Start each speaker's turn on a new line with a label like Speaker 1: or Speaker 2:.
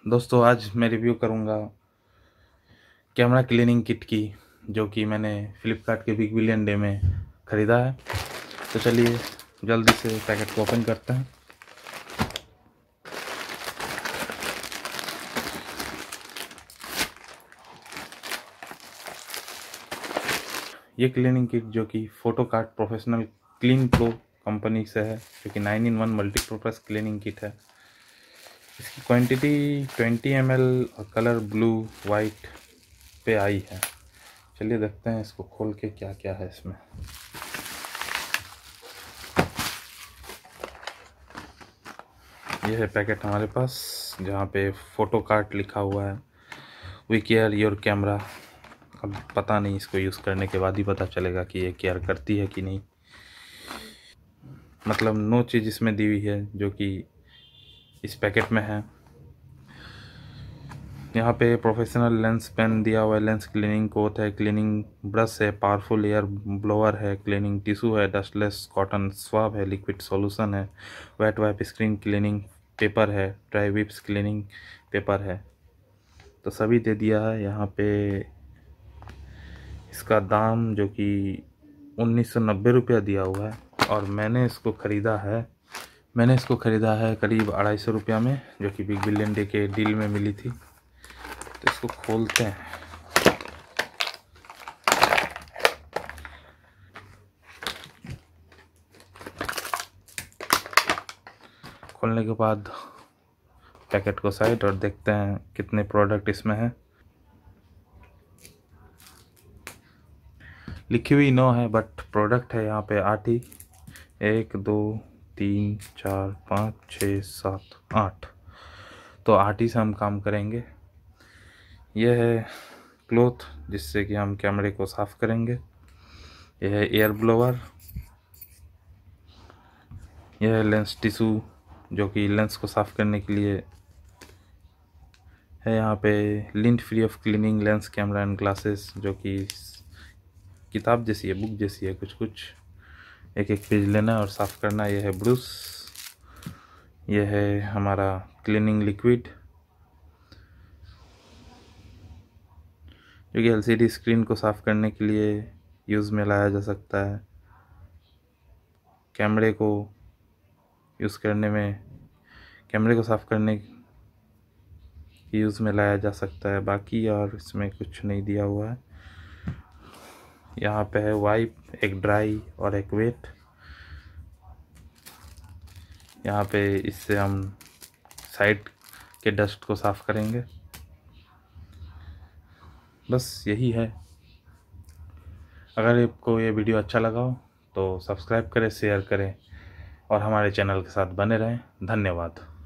Speaker 1: दोस्तों आज मैं रिव्यू करूंगा कैमरा क्लीनिंग किट की, जो कि मैंने फ्लिपकार्ट के बिग बिलियन डे में ख़रीदा है। तो चलिए जल्दी से पैकेट को ओपन करते हैं। ये क्लीनिंग किट जो कि Photokart professional clean pro company से है, जो कि 9-in-1 मल्टीपर्पज़ क्लीनिंग किट है। इसकी क्वांटिटी 20 ml और कलर ब्लू वाइट पे आई है। चलिए देखते हैं इसको खोल के क्या क्या है इसमें। यह है पैकेट हमारे पास, जहाँ पे फोटोकार्ट लिखा हुआ है। We care your camera. अब पता नहीं, इसको यूज़ करने के बाद ही पता चलेगा कि ये केयर करती है कि नहीं। मतलब नो चीज़ इसमें दी हुई है जो कि इस पैकेट में है। यहाँ पे प्रोफेशनल लेंस पेन दिया हुआ है, लेंस क्लीनिंग कोट है, क्लीनिंग ब्रश है, पावरफुल एयर ब्लोअर है, क्लीनिंग टिश्यू है, डस्टलेस कॉटन स्वाब है, लिक्विड सॉल्यूशन है, wet wipe screen cleaning paper है, ड्राई विप्स क्लीनिंग पेपर है। तो सभी दे दिया है। यहाँ पे इसका दाम जो कि 1990 रुपया दिया हुआ है, और मैंने इसको ख़रीदा है करीब 250 रुपया में, जो कि बिग बिलियन डे के डील में मिली थी। तो इसको खोलते हैं। खोलने के बाद पैकेट को साइड और देखते हैं कितने प्रोडक्ट इसमें है। लिखी हुई 9 है, बट प्रोडक्ट है यहाँ पे 8 ही। 1 2 3 4 5 6 7 8। तो 8 ही से हम काम करेंगे। यह है क्लॉथ, जिससे कि हम कैमरे को साफ़ करेंगे। यह है एयर ब्लोअर। यह है लेंस टिश्यू, जो कि लेंस को साफ़ करने के लिए है। यहाँ पे lint free of cleaning lens camera and glasses, जो कि किताब जैसी है, बुक जैसी है। कुछ एक एक पेज लेना है और साफ़ करना है। यह है ब्रश। यह है हमारा क्लीनिंग लिक्विड, जो कि एलसीडी स्क्रीन को साफ़ करने के लिए यूज़ में लाया जा सकता है। कैमरे को साफ़ करने की यूज़ में लाया जा सकता है। बाकी और इसमें कुछ नहीं दिया हुआ है। यहाँ पे है वाइप, एक ड्राई और एक वेट। यहाँ पे इससे हम साइड के डस्ट को साफ़ करेंगे। बस यही है। अगर आपको ये वीडियो अच्छा लगा हो तो सब्सक्राइब करें, शेयर करें और हमारे चैनल के साथ बने रहें। धन्यवाद।